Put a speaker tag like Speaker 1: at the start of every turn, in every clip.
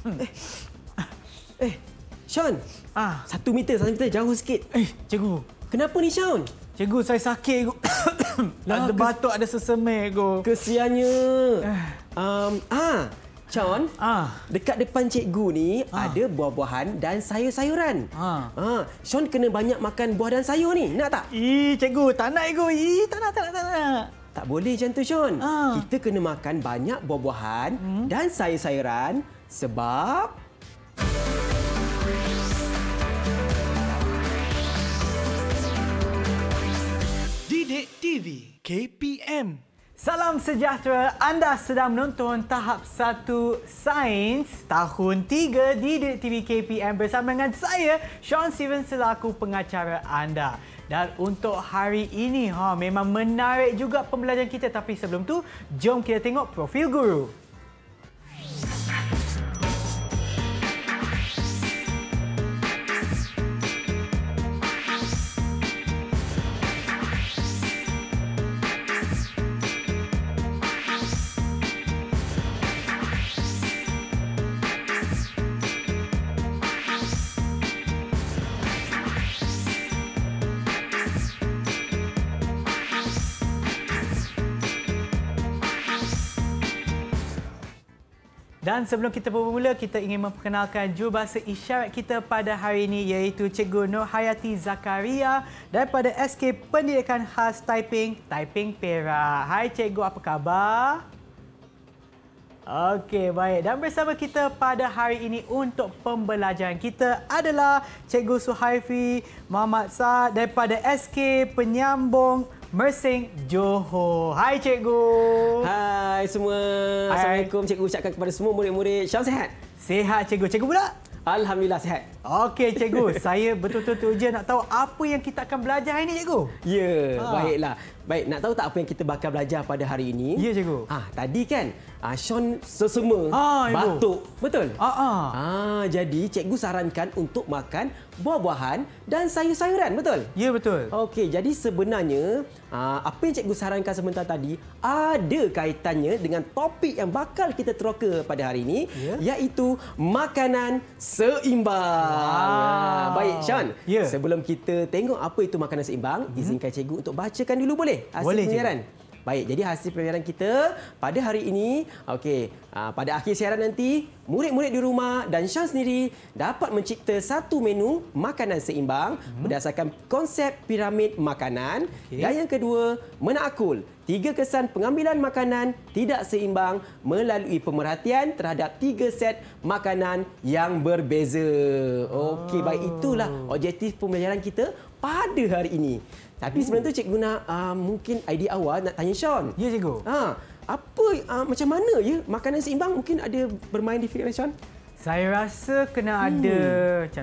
Speaker 1: Sean. 1 meter jauh sikit.
Speaker 2: Cikgu.
Speaker 1: Kenapa ni, Sean?
Speaker 2: Cikgu, saya sakit, cikgu. Ada batuk, ada sesemai, cikgu.
Speaker 1: Kesiannya. Sean, dekat depan cikgu ni ada buah-buahan dan sayur-sayuran. Sean kena banyak makan buah dan sayur ni. Nak tak?
Speaker 2: Cikgu, tak nak, cikgu. Tak nak.
Speaker 1: Tak boleh macam tu, Sean. Kita kena makan banyak buah-buahan dan sayur-sayuran sebab
Speaker 3: Didik TV KPM.
Speaker 2: Salam sejahtera, anda sedang menonton tahap 1 Sains tahun 3 Didik TV KPM bersama dengan saya, Sean Steven, selaku pengacara anda. Dan untuk hari ini, memang menarik juga pembelajaran kita. Tapi sebelum tu, jom kita tengok profil guru. Dan sebelum kita bermula, kita ingin memperkenalkan jurubahasa isyarat kita pada hari ini, iaitu Cikgu Nur Hayati Zakaria daripada SK Pendidikan Khas Taiping Perak. Hai Cikgu, apa khabar? Okey, baik. Dan bersama kita pada hari ini untuk pembelajaran kita adalah Cikgu Suhaifi Muhammad Saad daripada SK Penyambung Mersing, Johor. Hai Cikgu.
Speaker 1: Hai semua. Assalamualaikum. Cikgu ucapkan kepada semua murid-murid. Sean sihat?
Speaker 2: Sihat Cikgu. Cikgu pula?
Speaker 1: Alhamdulillah sihat.
Speaker 2: Okey Cikgu, saya betul-betul je nak tahu apa yang kita akan belajar hari ini, Cikgu.
Speaker 1: Ya, baiklah. Baik, nak tahu tak apa yang kita bakal belajar pada hari ini?
Speaker 2: Ya, Cikgu.
Speaker 1: Tadi kan Sean sesema batuk. Betul? Jadi cikgu sarankan untuk makan buah-buahan dan sayur-sayuran, betul?
Speaker 2: Ya, betul.
Speaker 1: Okey, jadi sebenarnya apa yang cikgu sarankan sebentar tadi ada kaitannya dengan topik yang bakal kita teroka pada hari ini, iaitu makanan seimbang. Baik, Sean. Sebelum kita tengok apa itu makanan seimbang, izinkan cikgu untuk bacakan dulu boleh hasil penyiaran. Baik, jadi hasil penyiaran kita pada hari ini, pada akhir siaran nanti, murid-murid di rumah dan Sean sendiri dapat mencipta satu menu makanan seimbang berdasarkan konsep piramid makanan. Dan yang kedua, menakul 3 kesan pengambilan makanan tidak seimbang melalui pemerhatian terhadap 3 set makanan yang berbeza. Okey, baik, itulah objektif pembelajaran kita pada hari ini. Tapi sebelum tu cikgu nak mungkin idea awal nak tanya Sean.
Speaker 2: Ya, Cikgu.
Speaker 1: Macam mana ya makanan seimbang? Mungkin ada bermain di fikiran Sean?
Speaker 2: Saya rasa kena ada macam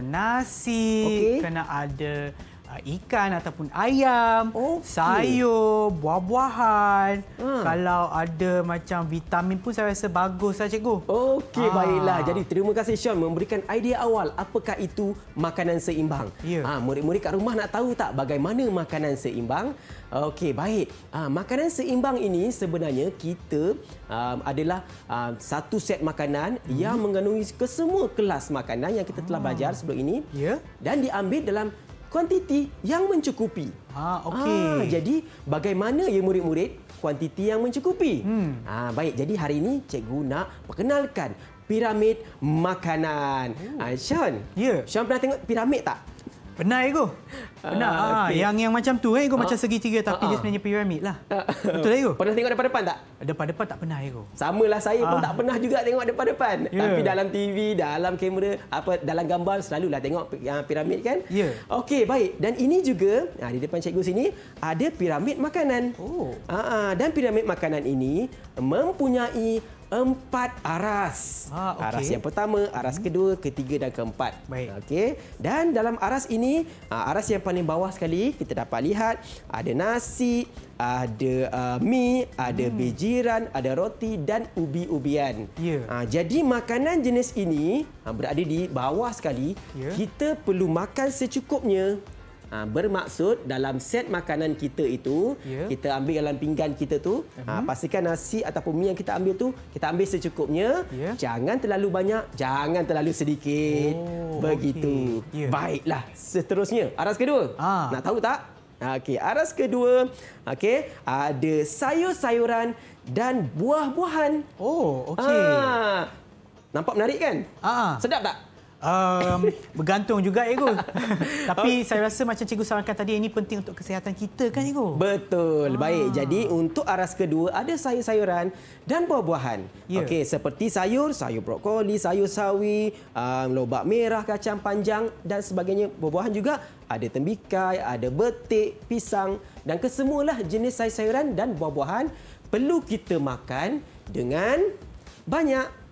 Speaker 2: nasi, kena ada ikan ataupun ayam, sayur, buah-buahan. Kalau ada macam vitamin pun saya rasa baguslah, Cikgu. Okey,
Speaker 1: baiklah. Jadi terima kasih Sean memberikan idea awal apakah itu makanan seimbang. Murid-murid kat rumah nak tahu tak bagaimana makanan seimbang? Okey, baik. Makanan seimbang ini sebenarnya kita adalah satu set makanan yang mengandungi kesemua kelas makanan yang kita telah belajar sebelum ini. Dan diambil dalam kuantiti yang mencukupi. Jadi bagaimana ya murid-murid kuantiti yang mencukupi? Baik, jadi hari ini cikgu nak perkenalkan piramid makanan. Sean, Sean pernah tengok piramid tak?
Speaker 2: Pernah, Cikgu. Pernah. Yang macam tu, Cikgu, macam segitiga tapi dia sebenarnya piramid lah. Betul, Cikgu?
Speaker 1: Pernah tengok depan-depan tak?
Speaker 2: Depan-depan tak pernah, Cikgu.
Speaker 1: Samalah, saya pun tak pernah juga tengok depan-depan. Tapi dalam TV, dalam kamera, dalam gambar selalulah tengok piramid kan? Okey, baik. Dan ini juga di depan cikgu sini ada piramid makanan. Dan piramid makanan ini mempunyai 4 aras. Aras yang pertama, aras kedua, ketiga dan keempat. Okey. Dan dalam aras ini, aras yang paling bawah sekali kita dapat lihat ada nasi, ada mi, ada bijiran, ada roti dan ubi-ubian. Jadi makanan jenis ini berada di bawah sekali. Kita perlu makan secukupnya. bermaksud dalam set makanan kita itu, kita ambil dalam pinggan kita tu, pastikan nasi ataupun mi yang kita ambil tu, kita ambil secukupnya. Jangan terlalu banyak, jangan terlalu sedikit. Begitu. Baiklah, seterusnya aras kedua. Nak tahu tak? Okey, aras kedua, okey, ada sayur-sayuran dan buah-buahan.
Speaker 2: Okey.
Speaker 1: Nampak menarik kan? Sedap tak?
Speaker 2: Bergantung juga, Ego. Tapi saya rasa macam cikgu sarankan tadi, ini penting untuk kesihatan kita kan, Ego?
Speaker 1: Betul. Baik, jadi untuk aras kedua ada sayur-sayuran dan buah-buahan. Okey, seperti sayur brokoli, sayur sawi, lobak merah, kacang panjang dan sebagainya. Buah-buahan juga ada tembikai, ada betik, pisang dan kesemualah jenis sayur-sayuran dan buah-buahan perlu kita makan dengan banyak.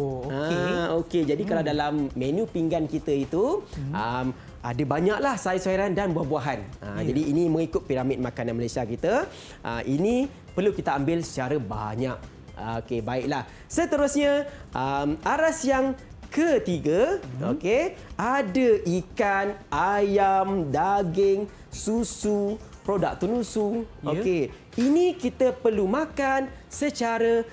Speaker 1: Okey. Jadi kalau dalam menu pinggan kita itu ada banyaklah sayur-sayuran dan buah-buahan. Jadi ini mengikut piramid makanan Malaysia kita. Ini perlu kita ambil secara banyak. Okey, baiklah. Seterusnya aras yang ketiga, okey, ada ikan, ayam, daging, susu, produk tenusu. Okey, ini kita perlu makan secara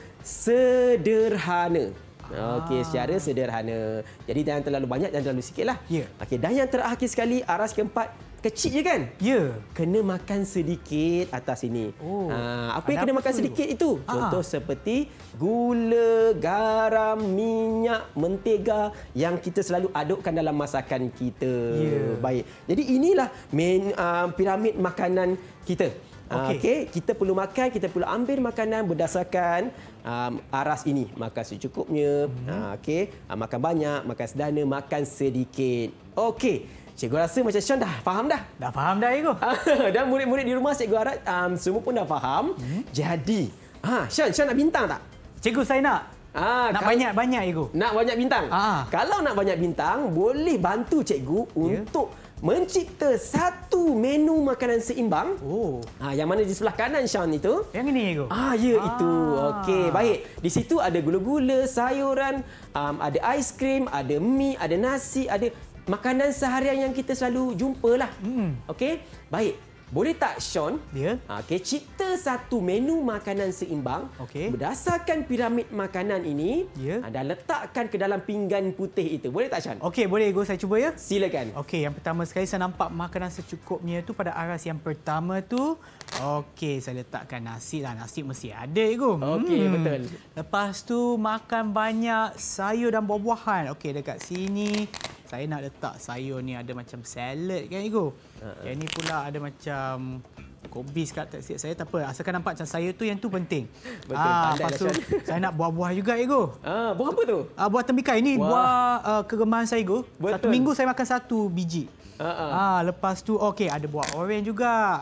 Speaker 1: sederhana. Okey, secara sederhana. Jadi jangan terlalu banyak dan terlalu sikitlah. Okey, dan yang terakhir sekali, aras keempat, kecil je kan? Kena makan sedikit atas ini. Apa yang kena makan sedikit itu? Contoh seperti gula, garam, minyak, mentega yang kita selalu adukkan dalam masakan kita. Baik. Jadi inilah piramid makanan kita. Okey, kita perlu makan, kita perlu ambil makanan berdasarkan aras ini. Makan secukupnya, okey, makan banyak, makan sederhana, makan sedikit. Okey, cikgu rasa macam Sean dah faham dah.
Speaker 2: Dah faham dah, Ego.
Speaker 1: Dan murid-murid di rumah cikgu harap semua pun dah faham. Jadi, Sean nak bintang tak?
Speaker 2: Cikgu, saya nak. Nak banyak-banyak, Ego.
Speaker 1: Nak banyak bintang? Kalau nak banyak bintang, boleh bantu cikgu untuk mencipta satu menu makanan seimbang. Yang mana di sebelah kanan Sean itu.
Speaker 2: Yang ini, Ego.
Speaker 1: Itu. Okey, baik. Di situ ada gula-gula, sayuran, ada aiskrim, ada mi, ada nasi, ada makanan seharian yang kita selalu jumpalah. Okey, baik. Boleh tak Sean? Okey, cipta satu menu makanan seimbang berdasarkan piramid makanan ini dan letakkan ke dalam pinggan putih itu. Boleh tak Sean?
Speaker 2: Okey, boleh, Ego. Saya cuba ya.
Speaker 1: Silakan.
Speaker 2: Okey, yang pertama sekali saya nampak makanan secukupnya tu pada aras yang pertama tu. Okey, saya letakkan nasi lah. Nasi mesti ada, Ego.
Speaker 1: Okey, betul.
Speaker 2: Lepas tu makan banyak sayur dan buah-buahan. Okey, dekat sini saya nak letak sayur ni ada macam salad kan, Ego. Yang ni pula ada macam kobis kat atas saya, tak apa. Asalkan nampak macam sayur tu, yang tu penting.
Speaker 1: Betul.
Speaker 2: Lepas tu saya nak buah-buah juga, Ego.
Speaker 1: Buah apa tu?
Speaker 2: Buah tembikai. Ini buah kegemaran saya, Ego. Satu minggu saya makan 1 biji. Lepas tu okey, ada buah oren juga.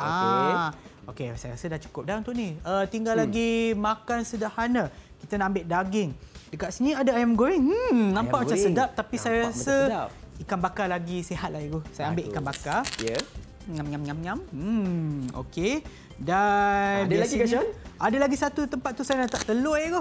Speaker 2: Okey, saya rasa dah cukup dah untuk ni. Tinggal lagi makan sederhana. Kita nak ambil daging. Dekat sini ada ayam goreng. Nampak macam sedap, tapi saya rasa ikan bakar lagi sihat lah, Ego. Saya ambil ikan bakar. Nyam. Okey. Dan
Speaker 1: ada lagi ke, Sean?
Speaker 2: Ada lagi satu tempat tu saya nak letak telur, Ego.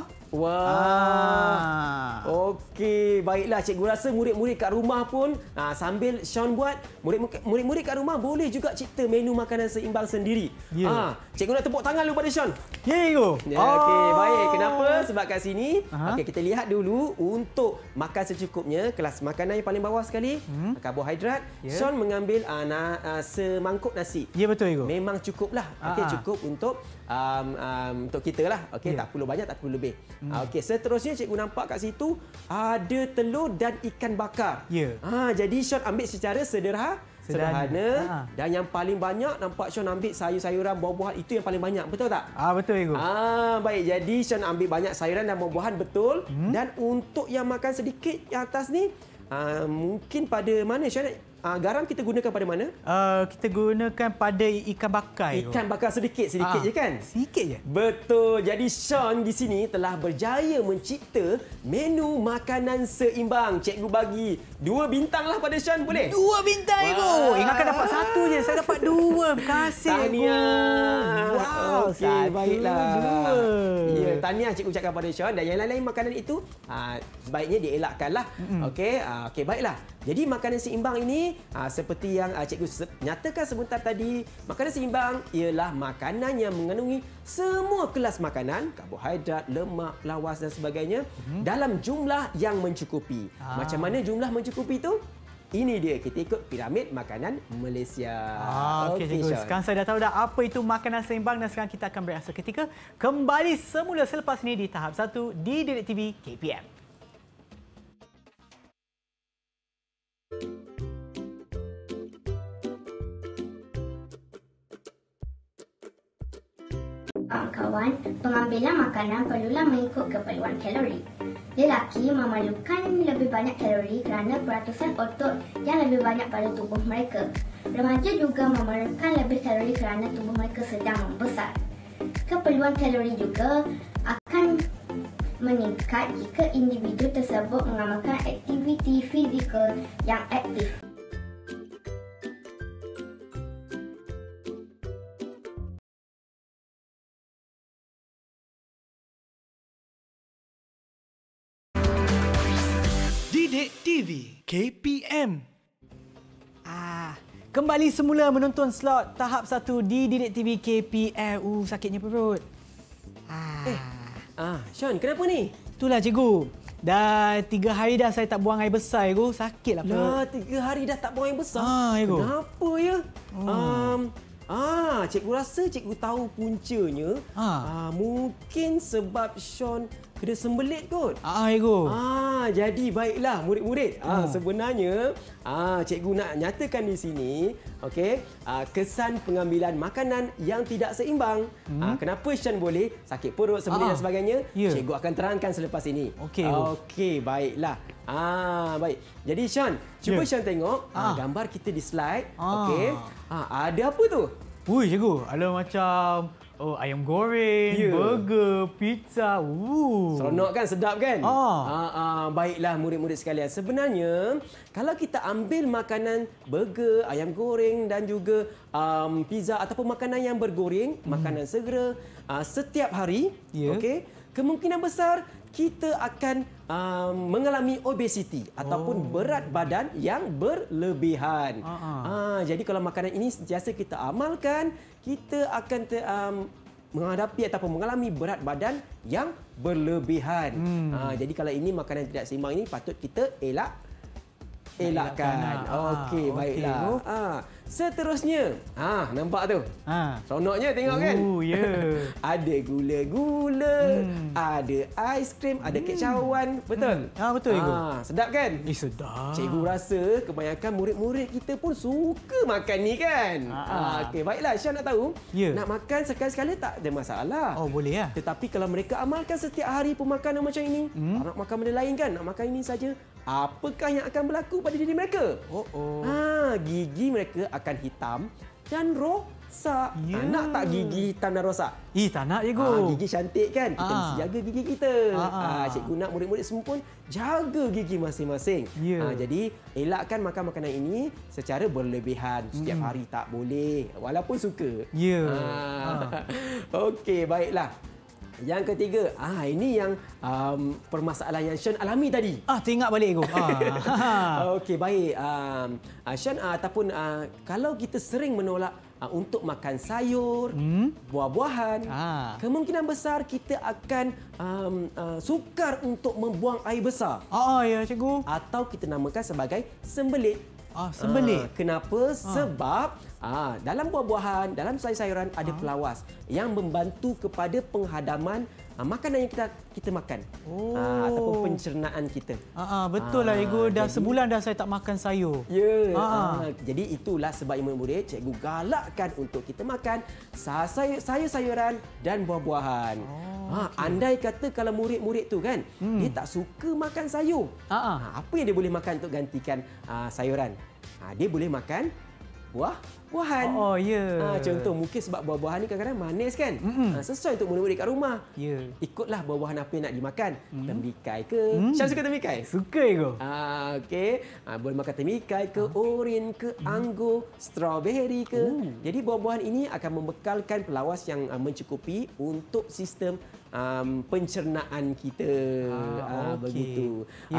Speaker 1: Okey, baiklah. Cikgu rasa murid-murid kat rumah pun sambil Sean buat, murid-murid kat rumah boleh juga cipta menu makanan seimbang sendiri. Cikgu nak tepuk tangan dulu pada Sean.
Speaker 2: Ego.
Speaker 1: Okey, baik. Kenapa? Sebab kat sini, okey, kita lihat dulu untuk makan secukupnya, kelas makanan yang paling bawah sekali, karbohidrat. Sean mengambil semangkuk nasi.
Speaker 2: Ya, betul, Ego.
Speaker 1: Memang cukuplah. Okey, cukup untuk kita lah. Okey, tak perlu banyak, tak perlu lebih. Okey, seterusnya cikgu nampak kat situ ada telur dan ikan bakar. Jadi Sean ambil secara sederhana. Dan yang paling banyak nampak Sean ambil sayur-sayuran, buah-buahan, itu yang paling banyak. Betul tak?
Speaker 2: Betul, Ego.
Speaker 1: Baik, jadi Sean ambil banyak sayuran dan buah-buahan, betul. Dan untuk yang makan sedikit yang atas ni, mungkin pada mana Sean? Garam kita gunakan pada mana?
Speaker 2: Kita gunakan pada ikan bakar.
Speaker 1: Ikan bakar sedikit je kan?
Speaker 2: Sikit je.
Speaker 1: Betul. Jadi Sean di sini telah berjaya mencipta menu makanan seimbang. Cikgu bagi 2 bintang lah pada Sean, boleh?
Speaker 2: 2 bintang, Ego. Ingatkan dapat 1 je. Saya dapat 2. Terima kasih, Ego.
Speaker 1: Tahniah. Okey, baiklah. Ya, tahniah cikgu cakap pada Sean. Dan yang lain-lain makanan itu sebaiknya dielakkanlah. Okey, baiklah. Jadi makanan seimbang ini ini seperti yang cikgu nyatakan sebentar tadi, makanan seimbang ialah makanan yang mengandungi semua kelas makanan, karbohidrat, lemak, lawas dan sebagainya dalam jumlah yang mencukupi. Macam mana jumlah mencukupi itu? Ini dia, kita ikut piramid makanan Malaysia.
Speaker 2: Okey, cikgu. Sekarang saya dah tahu dah apa itu makanan seimbang dan sekarang kita akan berehat seketika. Kembali semula selepas ini di tahap 1 di Didik TV KPM.
Speaker 4: Kawan, pengambilan makanan perlulah mengikut keperluan kalori. Lelaki memerlukan lebih banyak kalori kerana peratusan otot yang lebih banyak pada tubuh mereka. Remaja juga memerlukan lebih kalori kerana tubuh mereka sedang membesar. Keperluan kalori juga akan meningkat jika individu tersebut mengamalkan aktiviti fizikal yang aktif.
Speaker 3: Didik TV KPM.
Speaker 2: Kembali semula menonton slot tahap 1 di Didik TV KPM. Sakitnya perut.
Speaker 1: Sean, kenapa ni?
Speaker 2: Itulah cikgu. Dah 3 hari dah saya tak buang air besar, cikgu. Sakitlah perut.
Speaker 1: Dah 3 hari dah tak buang air besar.
Speaker 2: Cikgu.
Speaker 1: Kenapa ya? Cikgu rasa cikgu tahu puncanya. Mungkin sebab Sean kena sembelit kot.
Speaker 2: Cikgu.
Speaker 1: Jadi baiklah murid-murid. Sebenarnya cikgu nak nyatakan di sini, okey, kesan pengambilan makanan yang tidak seimbang. Kenapa Sean boleh sakit perut, sembelit dan sebagainya? Cikgu akan terangkan selepas ini. Okey, baiklah. Baik. Jadi Sean, cuba Sean tengok gambar kita di slide. Okey. Ada apa tu?
Speaker 2: Cikgu, ada macam ayam goreng, burger, pizza.
Speaker 1: Seronok kan? Sedap kan? Baiklah murid-murid sekalian. Sebenarnya, kalau kita ambil makanan burger, ayam goreng dan juga pizza ataupun makanan yang bergoreng, makanan segera setiap hari, okey, kemungkinan besar kita akan mengalami obesiti ataupun berat badan yang berlebihan. Jadi kalau makanan ini sentiasa kita amalkan, kita akan menghadapi ataupun mengalami berat badan yang berlebihan. Jadi kalau ini makanan tidak seimbang ini patut kita elakkan. Okey, baiklah. Seterusnya, nampak tu? Seronoknya tengok kan? Ada gula-gula, ada aiskrim, ada kek cawan, betul?
Speaker 2: Betul, cikgu.
Speaker 1: Sedap kan?
Speaker 2: Sedap.
Speaker 1: Cikgu rasa kebanyakan murid-murid kita pun suka makan ni kan? Okey, baiklah. Syah nak tahu, nak makan sekali-sekala tak ada masalah.
Speaker 2: Boleh ya.
Speaker 1: Tetapi kalau mereka amalkan setiap hari pemakanan macam ini, nak makan benda lain kan? Nak makan ini saja, apakah yang akan berlaku pada diri mereka? Gigi mereka akan hitam dan rosak. Nak tak gigi hitam dan rosak?
Speaker 2: Tak nak, cikgu.
Speaker 1: Gigi cantik kan? Kita mesti jaga gigi kita. Cikgu nak murid-murid semua pun jaga gigi masing-masing. Jadi, elakkan makan makanan ini secara berlebihan. Setiap hari tak boleh. Walaupun suka. Okey, baiklah. Yang ketiga, ini yang permasalahan yang Sean alami tadi.
Speaker 2: Teringat balik, cikgu.
Speaker 1: Okey, baik. Sean ataupun kalau kita sering menolak untuk makan sayur, buah-buahan, kemungkinan besar kita akan sukar untuk membuang air besar.
Speaker 2: Ya, cikgu.
Speaker 1: Atau kita namakan sebagai sembelit.
Speaker 2: Sembelit.
Speaker 1: Kenapa? Sebab dalam buah-buahan, dalam sayur-sayuran ada pelawas yang membantu kepada penghadaman makanan yang kita makan. Ataupun pencernaan kita.
Speaker 2: Betul lah, cikgu. Dah sebulan dah saya tak makan sayur.
Speaker 1: Jadi itulah sebab murid-murid cikgu galakkan untuk kita makan sayur-sayuran dan buah-buahan. Andai kata kalau murid-murid tu kan, dia tak suka makan sayur. Apa yang dia boleh makan untuk gantikan sayuran? Dia boleh makan buah-buahan. Contoh mungkin sebab buah-buahan ni kadang-kadang manis kan. Sesuai untuk murid-murid kat rumah. Ikutlah buah-buahan apa yang nak dimakan. Temikai ke? Syam suka temikai?
Speaker 2: Suka, cikgu.
Speaker 1: Okey. Boleh makan temikai ke, oren ke, anggur, strawberry ke. Jadi buah-buahan ini akan membekalkan pelawas yang mencukupi untuk sistem pencernaan kita. Begitu.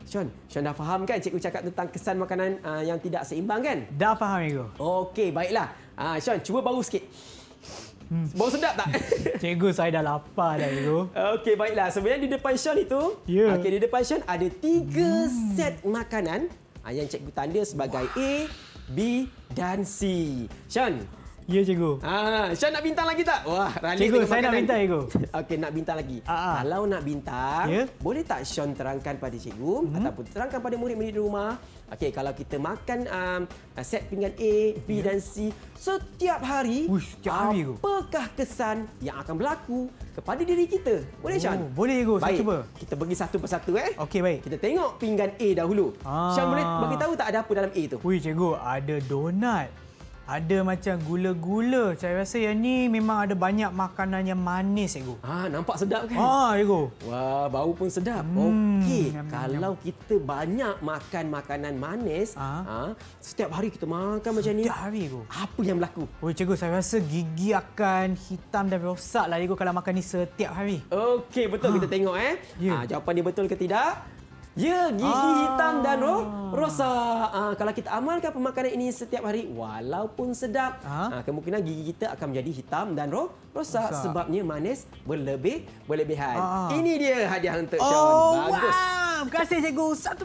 Speaker 1: Sean dah faham kan cikgu cakap tentang kesan makanan yang tidak seimbang kan?
Speaker 2: Dah faham, cikgu.
Speaker 1: Okey, baiklah. Sean, cuba bau sikit. Bau sedap tak?
Speaker 2: Cikgu, saya dah lapar dah, cikgu.
Speaker 1: Okey, baiklah. Sebenarnya di depan Sean itu, okey, di depan Sean ada 3 set makanan yang cikgu tanda sebagai A, B dan C. Sean.
Speaker 2: Ya, cikgu.
Speaker 1: Sean nak bintang lagi tak? Wah, ralik
Speaker 2: cikgu, saya nak bintang, cikgu.
Speaker 1: Okey, nak bintang lagi. Kalau nak bintang, boleh tak Sean terangkan pada cikgu ataupun terangkan pada murid-murid di rumah? Okey, kalau kita makan set pinggan A, B dan C setiap hari, apakah kesan yang akan berlaku kepada diri kita? Boleh, Sean?
Speaker 2: Boleh, cikgu. Saya cuba.
Speaker 1: Kita pergi satu persatu.
Speaker 2: Okey, baik.
Speaker 1: Kita tengok pinggan A dahulu. Sean boleh bagi tahu tak ada apa dalam A tu?
Speaker 2: Cikgu, ada donat. Ada macam gula-gula. Saya rasa yang ni memang ada banyak makanan yang manis, cikgu.
Speaker 1: Nampak sedap kan?
Speaker 2: Cikgu.
Speaker 1: Wah, bau pun sedap. Okey, kalau kita banyak makan makanan manis, setiap hari kita makan macam ni.
Speaker 2: Setiap hari, cikgu.
Speaker 1: Apa yang berlaku?
Speaker 2: Cikgu, saya rasa gigi akan hitam dan rosak lah, cikgu, kalau makan ni setiap hari.
Speaker 1: Okey, betul. Kita tengok jawapan dia betul ke tidak? Ya, gigi hitam dan rosak. Kalau kita amalkan pemakanan ini setiap hari, walaupun sedap, kemungkinan gigi kita akan menjadi hitam dan rosak sebabnya manis berlebihan. Ini dia hadiah untuk Sean. Bagus.
Speaker 2: Terima kasih, cikgu. 1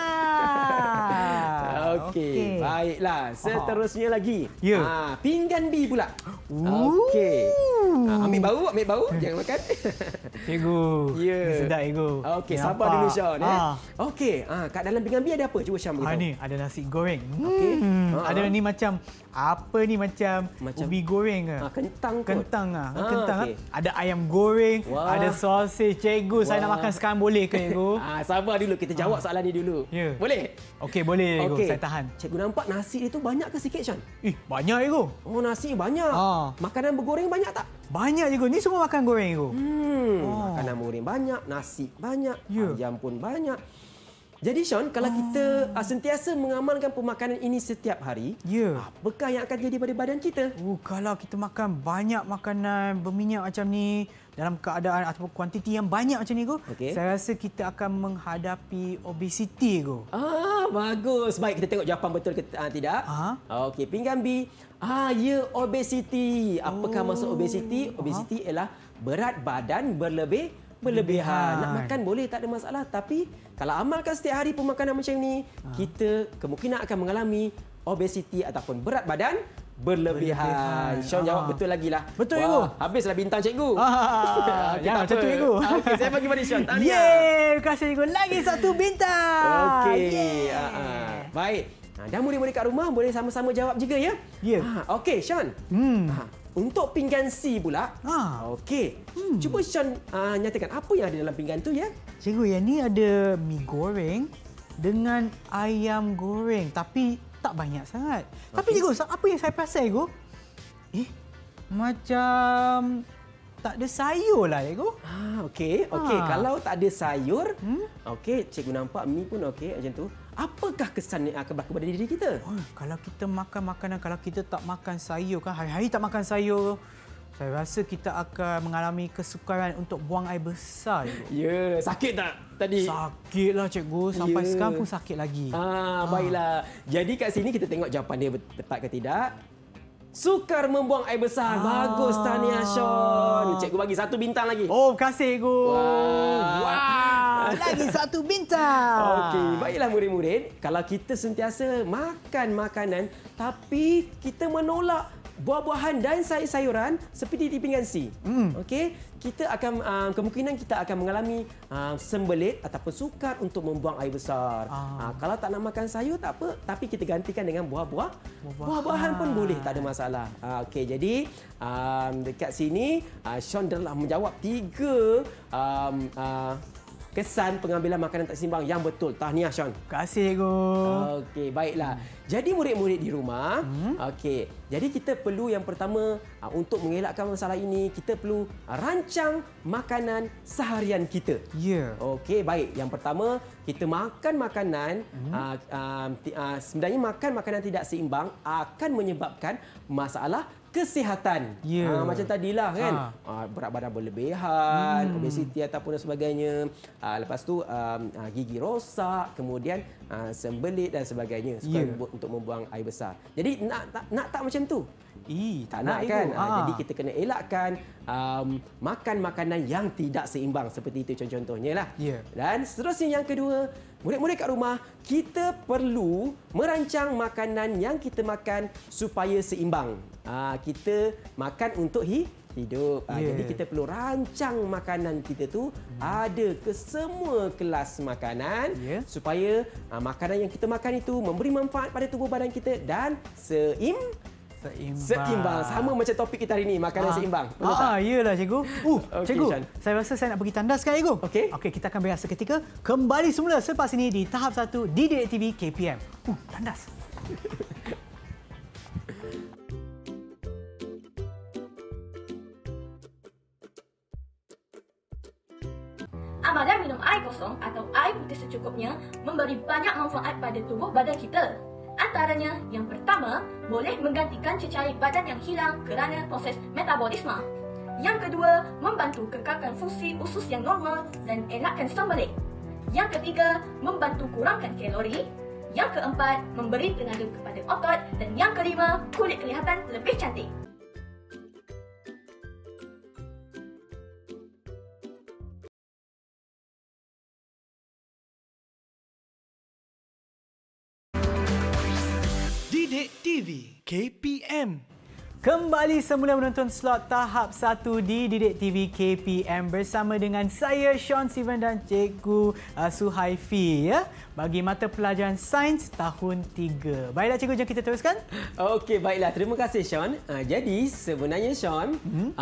Speaker 2: bintang.
Speaker 1: Okey, baiklah. Seterusnya lagi. Pinggan B pula. Okey. Ambil bau. Jangan makan.
Speaker 2: Cikgu. Sedap, cikgu.
Speaker 1: Okey, sabar dulu, Sean. Okey, kat dalam pinggan B ada apa? Cuba Syam beritahu.
Speaker 2: Ni ada nasi goreng.
Speaker 1: Okey.
Speaker 2: Ada ni macam apa ni, macam ubi goreng ke?
Speaker 1: Kentang kot.
Speaker 2: Kentang okay. Ada ayam goreng, ada sosis. Cikgu, saya nak makan sekarang, boleh ke, cikgu?
Speaker 1: Sabar dulu, kita jawab soalan ni dulu. Boleh?
Speaker 2: Okey, boleh, cikgu. Saya tahan.
Speaker 1: Cikgu nampak nasi itu banyak ke sikit, Sean?
Speaker 2: Banyak, cikgu.
Speaker 1: Oh, nasi banyak. Makanan bergoreng banyak tak?
Speaker 2: Banyak, cikgu. Ni semua makan goreng, cikgu.
Speaker 1: Makanan goreng banyak, nasi banyak, ayam pun banyak. Jadi, Sean, kalau kita sentiasa mengamalkan pemakanan ini setiap hari, apakah yang akan jadi pada badan kita?
Speaker 2: Kalau kita makan banyak makanan berminyak macam ni, dalam keadaan ataupun kuantiti yang banyak macam ni, saya rasa kita akan menghadapi obesiti, cikgu.
Speaker 1: Bagus. Baik, kita tengok jawapan betul ke tidak. Okey, pinggan B. Ya, obesiti. Apakah maksud obesiti? Obesiti ialah berat badan berlebihan. Nak makan boleh, tak ada masalah. Tapi kalau amalkan setiap hari pemakanan macam ni, kita kemungkinan akan mengalami obesiti ataupun berat badan berlebihan. Sean jawab betul lagi lah.
Speaker 2: Betul, cikgu.
Speaker 1: Habislah bintang cikgu.
Speaker 2: Macam tu, cikgu.
Speaker 1: Okey, saya bagi pada Sean.
Speaker 2: Terima kasih, cikgu. Lagi 1 bintang.
Speaker 1: Okey. Baik. Dan murid-murid kat rumah boleh sama-sama jawab juga, ya? Okey, Sean. Untuk pinggan C pula. Okey. Cuba Sean nyatakan apa yang ada dalam pinggan tu, ya?
Speaker 2: Cikgu, yang ni ada mi goreng dengan ayam goreng, tapi tak banyak sangat. Tapi, cikgu, apa yang saya perasan, cikgu? Macam tak ada sayur lah, cikgu.
Speaker 1: Okey. Kalau tak ada sayur, okey, cikgu nampak mi pun okey macam tu. Apakah kesan yang akan berlaku pada diri kita?
Speaker 2: Kalau kita makan makanan, kalau kita tak makan sayur, kan hari-hari tak makan sayur, saya rasa kita akan mengalami kesukaran untuk buang air besar, cikgu.
Speaker 1: Ya, sakit tak tadi?
Speaker 2: Sakitlah, cikgu. Sampai sekarang pun sakit lagi.
Speaker 1: Baiklah. Jadi kat sini kita tengok jawapan dia tepat ke tidak. Sukar membuang air besar. Bagus, tahniah, Sean. Cikgu bagi 1 bintang lagi.
Speaker 2: Terima kasih, cikgu. Lagi 1 bintang.
Speaker 1: Okey, baiklah murid-murid. Kalau kita sentiasa makan makanan tapi kita menolak buah-buahan dan sayur-sayuran seperti di pinggan C. Okey, kita akan kemungkinan kita akan mengalami sembelit ataupun sukar untuk membuang air besar. Kalau tak nak makan sayur tak apa, tapi kita gantikan dengan buah-buahan pun boleh, tak ada masalah. Okey, jadi dekat sini Sean telah menjawab 3 kesan pengambilan makanan tak seimbang yang betul. Tahniah, Sean.
Speaker 2: Terima kasih, cikgu.
Speaker 1: Okey, baiklah. Jadi murid-murid di rumah, okey. Jadi kita perlu yang pertama untuk mengelakkan masalah ini, kita perlu rancang makanan seharian kita. Okey, baik. Yang pertama, kita makan makanan sebenarnya makan makanan tidak seimbang akan menyebabkan masalah kesihatan. Macam tadilah kan. Berat badan berlebihan, obesiti ataupun sebagainya. Lepas tu gigi rosak, kemudian sembelit dan sebagainya untuk membuang air besar. Jadi nak tak macam tu? Tak nak kan? Jadi kita kena elakkan makan makanan yang tidak seimbang seperti itu contohnya lah. Dan seterusnya yang kedua, murid-murid kat rumah, kita perlu merancang makanan yang kita makan supaya seimbang. Kita makan untuk hidup. Jadi kita perlu rancang makanan kita tu ada ke semua kelas makanan supaya makanan yang kita makan itu memberi manfaat pada tubuh badan kita dan seimbang. Sama macam topik kita hari ini, makanan seimbang.
Speaker 2: Iyalah cikgu. Cikgu, saya rasa saya nak pergi tandas sekarang, cikgu. Okey, kita akan berehat seketika. Kembali semula selepas ini di tahap 1 di Didik TV KPM. Tandas.
Speaker 5: Amalkan minum air kosong atau air putih secukupnya memberi banyak manfaat pada tubuh badan kita. Antaranya, yang pertama, boleh menggantikan cecair badan yang hilang kerana proses metabolisme. Yang kedua, membantu kekalkan fungsi usus yang normal dan elakkan sembelit. Yang ketiga, membantu kurangkan kalori. Yang keempat, memberi tenaga kepada otot. Dan yang kelima, kulit kelihatan lebih cantik.
Speaker 3: Didik TV KPM.
Speaker 2: Kembali semula menonton slot tahap 1 di Didik TV KPM bersama dengan saya Sean Steven dan Cikgu Suhaifi bagi mata pelajaran Sains tahun 3. Baiklah cikgu, jom kita teruskan.
Speaker 1: Okey, baiklah. Terima kasih Sean. Jadi sebenarnya Sean,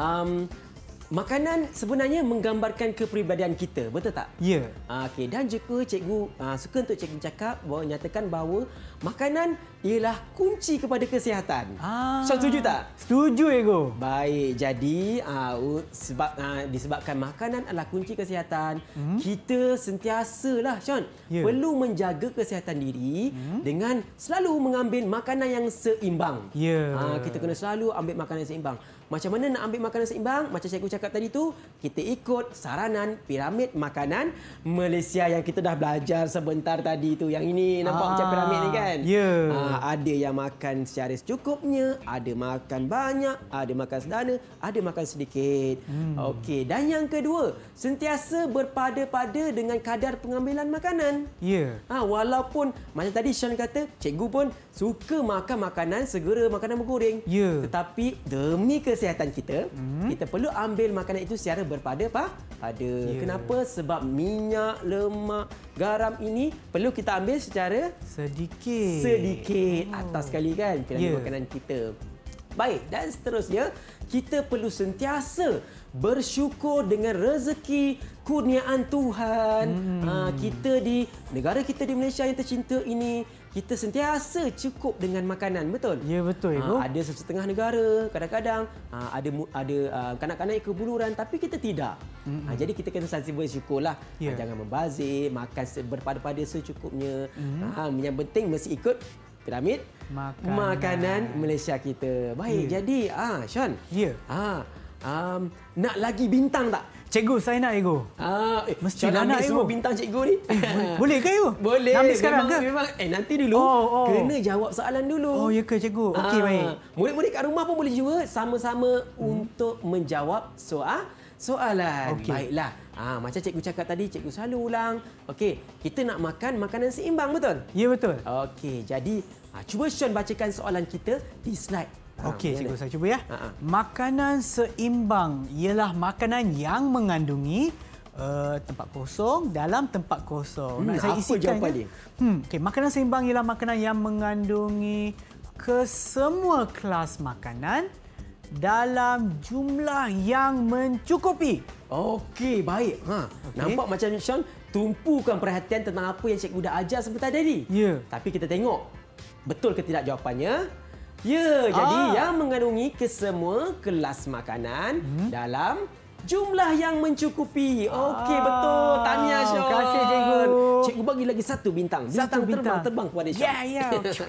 Speaker 1: makanan sebenarnya menggambarkan kepribadian kita, betul tak?
Speaker 2: Ya.
Speaker 1: Okey, dan juga cikgu suka untuk cikgu cakap nyatakan bahawa makanan ialah kunci kepada kesihatan. So, setuju tak?
Speaker 2: Setuju, Ego.
Speaker 1: Baik, jadi disebabkan makanan adalah kunci kesihatan, kita sentiasalah Sean perlu menjaga kesihatan diri dengan selalu mengambil makanan yang seimbang. Kita kena selalu ambil makanan yang seimbang. Macam mana nak ambil makanan seimbang? Macam cikgu cakap tadi tu, kita ikut saranan piramid makanan Malaysia yang kita dah belajar sebentar tadi tu. Yang ini nampak macam piramid ni kan? Ada yang makan secara secukupnya, ada makan banyak, ada makan sederhana, ada makan sedikit. Okey, dan yang kedua, sentiasa berpada-pada dengan kadar pengambilan makanan. Walaupun macam tadi Sean kata, cikgu pun suka makan makanan segera, makanan bergoreng. Tetapi demi kesihatan kita, kita perlu ambil makanan itu secara berpada-pada. Kenapa? Sebab minyak, lemak, garam ini perlu kita ambil secara sedikit atas sekali kan piramid makanan kita. Baik, dan seterusnya kita perlu sentiasa bersyukur dengan rezeki kurniaan Tuhan. Kita di negara kita di Malaysia yang tercinta ini, kita sentiasa cukup dengan makanan, betul?
Speaker 2: Ya, betul, Ibu.
Speaker 1: Ada setengah negara kadang-kadang ada kanak-kanak yang kebuluran tapi kita tidak. Jadi kita kena sentiasa bersyukurlah. Jangan membazir, makan berpada-pada secukupnya. Yang penting mesti ikut piramid makanan Malaysia kita. Baik, jadi Sean. Nak lagi bintang tak?
Speaker 2: Cikgu, saya nak, Ego.
Speaker 1: Mesti nak semua bintang cikgu ni.
Speaker 2: Boleh ke, Ego?
Speaker 1: Boleh.
Speaker 2: Ambil sekarang ke?
Speaker 1: Memang. Nanti dulu. Kena jawab soalan dulu.
Speaker 2: Ya ke, cikgu? Okey, baik.
Speaker 1: Murid-murid kat rumah pun boleh juga sama-sama untuk menjawab soalan. Baiklah. Macam cikgu cakap tadi, cikgu selalu ulang. Okey, kita nak makan makanan seimbang, betul?
Speaker 2: Ya, betul.
Speaker 1: Okey, jadi cuba Sean bacakan soalan kita di slide.
Speaker 2: Okey, cikgu, saya cuba ya. Makanan seimbang ialah makanan yang mengandungi tempat kosong dalam tempat kosong. Nak saya isikan
Speaker 1: jawapan dia?
Speaker 2: Okey, makanan seimbang ialah makanan yang mengandungi kesemua kelas makanan dalam jumlah yang mencukupi.
Speaker 1: Okey, baik. Nampak macam Sean tumpukan perhatian tentang apa yang cikgu dah ajar sebentar tadi.
Speaker 2: Ya.
Speaker 1: Tapi kita tengok betul ke tidak jawapannya. Ya, jadi yang mengandungi kesemua kelas makanan dalam jumlah yang mencukupi. Okey, betul. Tahniah, Sean.
Speaker 2: Terima kasih, cikgu.
Speaker 1: Cikgu bagi lagi 1 bintang. Terbang kepada Sean.
Speaker 2: Ya.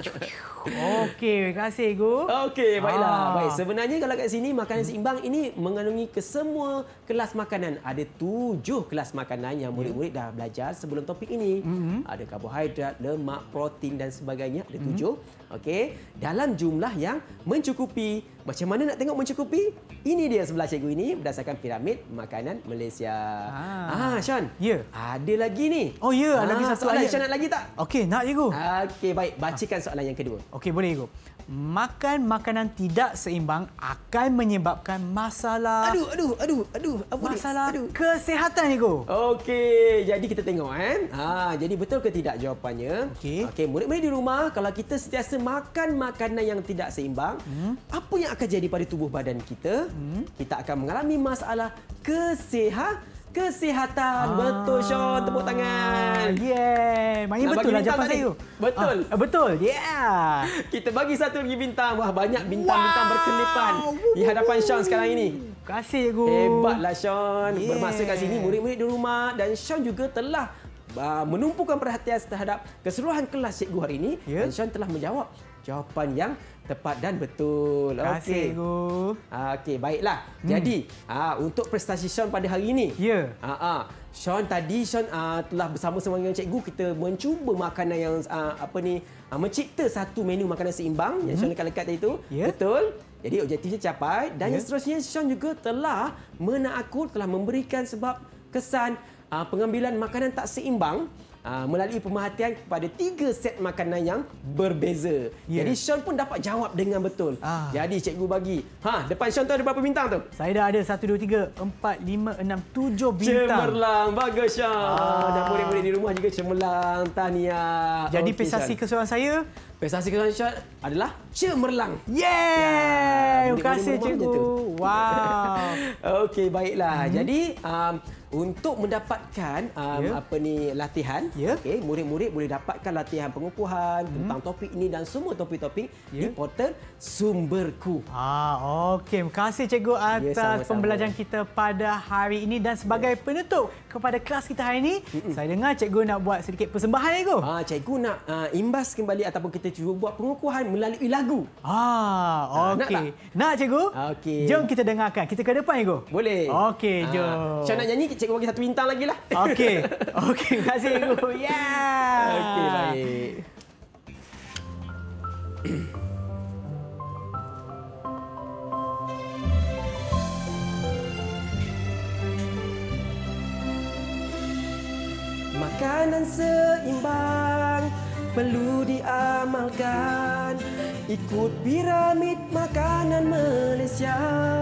Speaker 2: Okey, terima kasih Cikgu.
Speaker 1: Okey, baiklah. Baik, sebenarnya kalau kat sini makanan seimbang ini mengandungi ke semua kelas makanan. Ada 7 kelas makanan yang murid-murid dah belajar sebelum topik ini. Ada karbohidrat, lemak, protein dan sebagainya. Ada 7. Okey, dalam jumlah yang mencukupi. Macam mana nak tengok mencukupi? Ini dia sebelah cikgu ini berdasarkan piramid makanan Malaysia. Sean.
Speaker 2: Ya.
Speaker 1: Ada lagi ni.
Speaker 2: Oh ya, lagi satu
Speaker 1: soalan.
Speaker 2: ayat.
Speaker 1: Sean nak lagi tak?
Speaker 2: Okey, nak Cikgu.
Speaker 1: Okey, baik. Bacakan soalan yang kedua.
Speaker 2: Okey, boleh Cikgu. Makan makanan tidak seimbang akan menyebabkan masalah masalah kesihatan Cikgu.
Speaker 1: Okey, jadi kita tengok jadi betul ke tidak jawapannya?
Speaker 2: Okey,
Speaker 1: murid-murid di rumah, kalau kita sentiasa makan makanan yang tidak seimbang, apa yang akan jadi pada tubuh badan kita? Kita akan mengalami masalah kesihatan. Betul, Sean. Tepuk tangan.
Speaker 2: Yeah. Maknanya betul lah jawapan saya.
Speaker 1: Betul.
Speaker 2: Betul. Yeah.
Speaker 1: Kita bagi 1 lagi bintang. Wah, banyak bintang-bintang berkelipan di hadapan Sean sekarang ini.
Speaker 2: Terima kasih, Cikgu.
Speaker 1: Hebatlah, Sean. Bermasa kat sini, murid-murid di rumah dan Sean juga telah menumpukan perhatian terhadap keseluruhan kelas cikgu hari ini. Dan Sean telah menjawab jawapan yang tepat dan betul.
Speaker 2: Terima kasih, Cikgu.
Speaker 1: Okey, baiklah. Jadi, untuk prestasi Sean pada hari ini. Sean telah bersama-sama dengan cikgu kita mencuba makanan yang mencipta satu menu makanan seimbang yang Sean lekat-lekat tadi itu. Betul. Jadi objektifnya capai dan yang seterusnya Sean juga telah memberikan sebab kesan pengambilan makanan tak seimbang melalui pemerhatian kepada 3 set makanan yang berbeza. Jadi Sean pun dapat jawab dengan betul. Jadi cikgu bagi. Depan Sean tu ada berapa bintang tu?
Speaker 2: Saya dah ada 1, 2, 3, 4, 5, 6, 7 bintang.
Speaker 1: Cemerlang. Bagus Sean. Dan murid-murid di rumah juga cemerlang. Tahniah.
Speaker 2: Jadi prestasi keseluruhan saya?
Speaker 1: Prestasi keseluruhan Sean adalah cemerlang.
Speaker 2: Yeay! Terima kasih cikgu. Wow.
Speaker 1: Okey, baiklah. Jadi untuk mendapatkan latihan, okey, murid-murid boleh dapatkan latihan pengukuhan tentang topik ini dan semua topik-topik di portal Sumberku.
Speaker 2: Okey, terima kasih cikgu atas pembelajaran kita pada hari ini dan sebagai penutup kepada kelas kita hari ini, saya dengar cikgu nak buat sedikit persembahan cikgu.
Speaker 1: Cikgu nak imbas kembali ataupun kita cuba buat pengukuhan melalui lagu.
Speaker 2: Okey. Nak cikgu?
Speaker 1: Okey.
Speaker 2: Jom kita dengarkan. Kita ke depan cikgu.
Speaker 1: Boleh.
Speaker 2: Okey, jom.
Speaker 1: Sean nak nyanyi, cikgu bagi 1 bintang lagi lah.
Speaker 2: Okey. Okey, terima kasih cikgu.
Speaker 1: Okey, baik. Makanan seimbang perlu diamalkan, ikut piramid makanan Malaysia.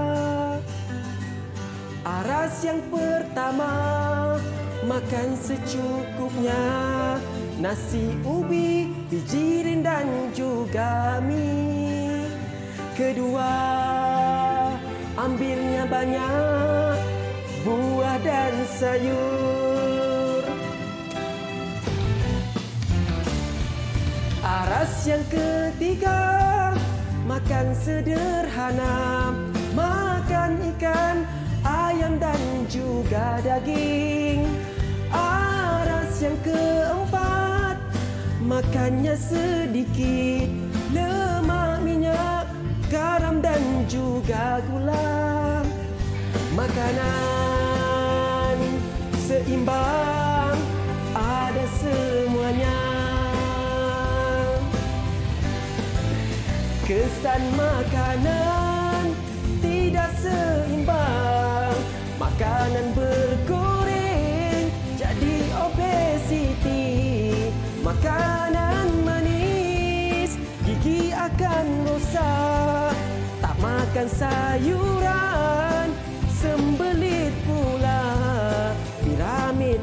Speaker 1: Aras yang pertama, makan secukupnya, nasi ubi, biji dan juga mie. Kedua, ambilnya banyak buah dan sayur. Aras yang ketiga, makan sederhana, makan ikan, ayam dan juga daging. Aras yang keempat, makannya sedikit, lemak, minyak, garam dan juga gula. Makanan seimbang ada semuanya. Kesan makanan tidak seimbang, makanan bergoreng jadi obesiti. Makanan manis gigi akan rosak, tak makan sayuran sembelit pula. Piramid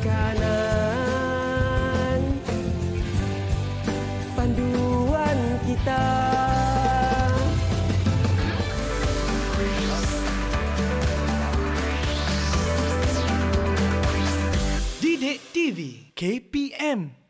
Speaker 1: makanan panduan kita.
Speaker 3: Didik TV KPM